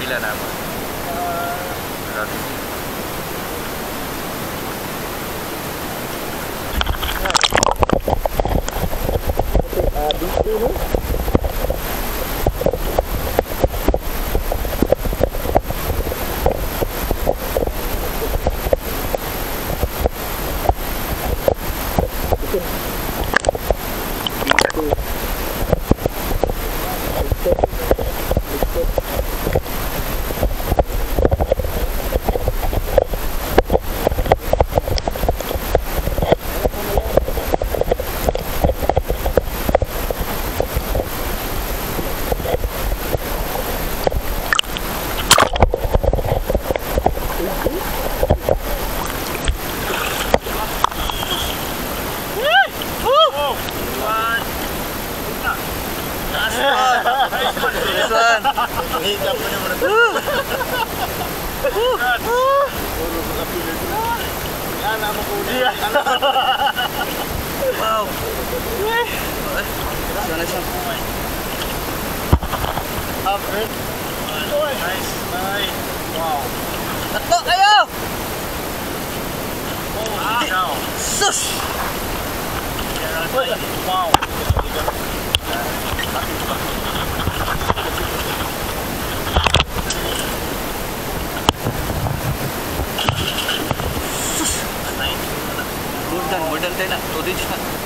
pila nama? Dito no? Hingga benar-benar. Ya nama kuda. Wow. Sana siya. Up, right? Nice. Nice. Wow. Tatlo kayo! Oh, wow. Sus! Wow. Golden tayo na. 2 inch na.